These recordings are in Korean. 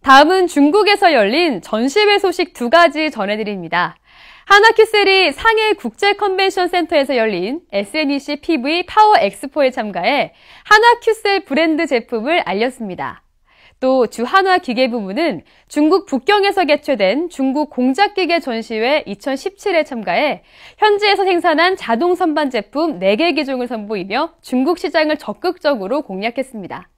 다음은 중국에서 열린 전시회 소식 두 가지 전해드립니다. 한화큐셀이 상해 국제 컨벤션 센터에서 열린 SNEC PV 파워 엑스포에 참가해 한화큐셀 브랜드 제품을 알렸습니다. 또 주 한화 기계 부문은 중국 북경에서 개최된 중국 공작기계 전시회 2017에 참가해 현지에서 생산한 자동 선반 제품 4개 기종을 선보이며 중국 시장을 적극적으로 공략했습니다.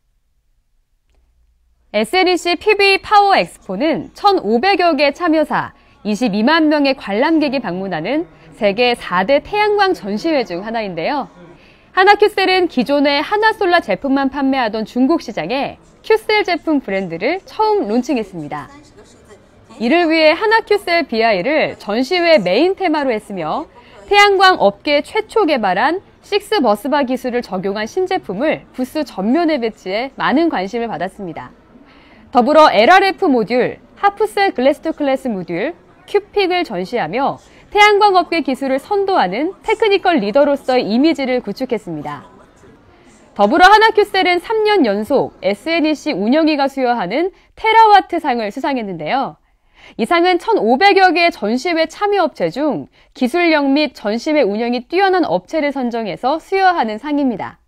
SNEC PV 파워 엑스포는 1,500여 개 참여사, 22만 명의 관람객이 방문하는 세계 4대 태양광 전시회 중 하나인데요. 한화큐셀은 기존의 한화솔라 제품만 판매하던 중국 시장에 큐셀 제품 브랜드를 처음 론칭했습니다. 이를 위해 한화큐셀 BI를 전시회 메인 테마로 했으며 태양광 업계 최초 개발한 6버스바 기술을 적용한 신제품을 부스 전면에 배치해 많은 관심을 받았습니다. 더불어 LRF 모듈, 하프셀 글래스-투-글래스 모듈, 큐픽을 전시하며 태양광 업계 기술을 선도하는 테크니컬 리더로서의 이미지를 구축했습니다. 더불어 한화큐셀은 3년 연속 SNEC 운영위가 수여하는 테라와트 상을 수상했는데요. 이 상은 1,500여 개의 전시회 참여업체 중 기술력 및 전시회 운영이 뛰어난 업체를 선정해서 수여하는 상입니다.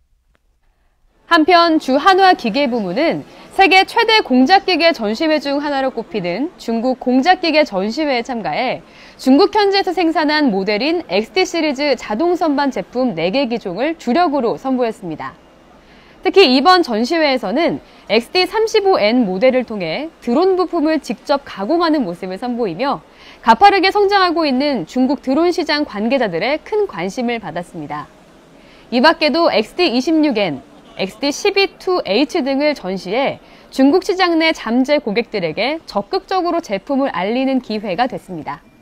한편 주 한화 기계 부문은 세계 최대 공작기계 전시회 중 하나로 꼽히는 중국 공작기계 전시회에 참가해 중국 현지에서 생산한 모델인 XT 시리즈 자동 선반 제품 4개 기종을 주력으로 선보였습니다. 특히 이번 전시회에서는 XT35N 모델을 통해 드론 부품을 직접 가공하는 모습을 선보이며 가파르게 성장하고 있는 중국 드론 시장 관계자들의 큰 관심을 받았습니다. 이 밖에도 XT26N, XT12-2H 등을 전시해 중국 시장 내 잠재 고객들에게 적극적으로 제품을 알리는 기회가 됐습니다.